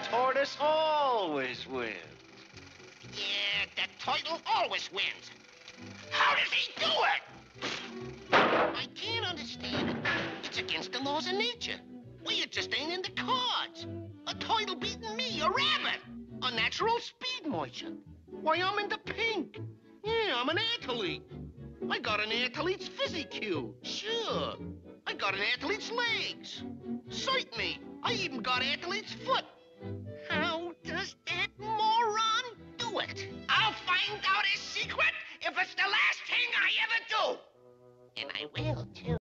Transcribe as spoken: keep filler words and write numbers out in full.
tortoise always wins. Yeah, the turtle always wins. How does he do it? I can't understand it. It's against the laws of nature. Well, it just ain't in the cards. A turtle beating me, a rabbit. A natural speed merchant. Why, I'm in the pink. Yeah, I'm an athlete. I got an athlete's physique. Sure. I got an athlete's legs. Certainly. I even got athlete's foot. How does that moron do it? I'll find out his secret if it's the last thing I ever do. And I will, too.